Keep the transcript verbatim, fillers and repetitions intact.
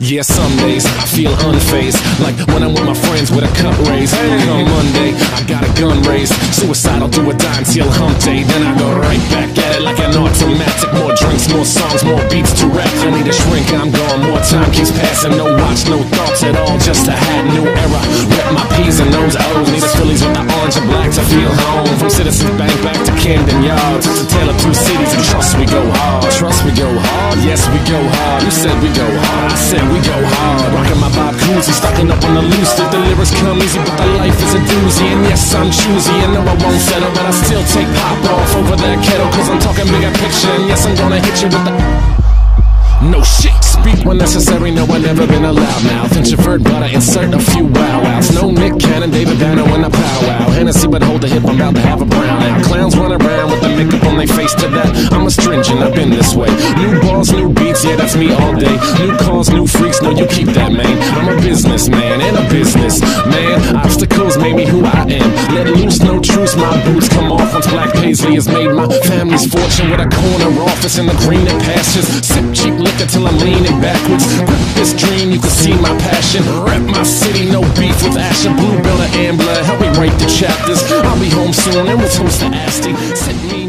Yeah, some days I feel unfazed, like when I'm with my friends with a cup raised. Come Monday, I got a gun raised, suicidal do or die until hump day. Then I go right back at it like an automatic. More drinks, more songs, more beats to rap. I need a shrink, I'm gone, more time keeps passing. No watch, no thoughts at all, just a hat, new era. Rep my P's and those O's, need a Phillies with the orange and black to feel home. From Citizens Bank back to Camden Yards, it's a tale of two cities, and trust we go hard. Trust we go hard, yes we go hard. You said we go hard, I said we go hard. Rockin' my Bob Cousy, stocking up on the loose. If the lyrics come easy, but the life is a doozy. And yes, I'm choosy, and no, I won't settle, but I still take pop off over that kettle, cause I'm talking bigger picture. And yes, I'm gonna hit you with the no shit. Speak when necessary, no, I've never been a loudmouth. Introvert, but I insert a few wow-wows. No Nick Cannon, David Banner when I powwow. Hennessy, but hold the hip, I'm about to have a brown out. Clowns run around with the makeup on their face. To that, I'm astringent, I've been this way. New balls, new beats, yeah, that's me all day. New cars, new freaks, no, you keep that, man. I'm a businessman and a business man. Obstacles made me who I am. Let loose, no truce, my boots come off once Black Paisley has made my family's fortune with a corner office in the green and pastures. Sip cheap liquor till I'm leaning backwards. Grip this dream, you can see my passion. Rep my city, no beef with Asher. Blue Bell or Ambler, help me write the chapters. I'll be home soon and we'll toast to Asti. Set me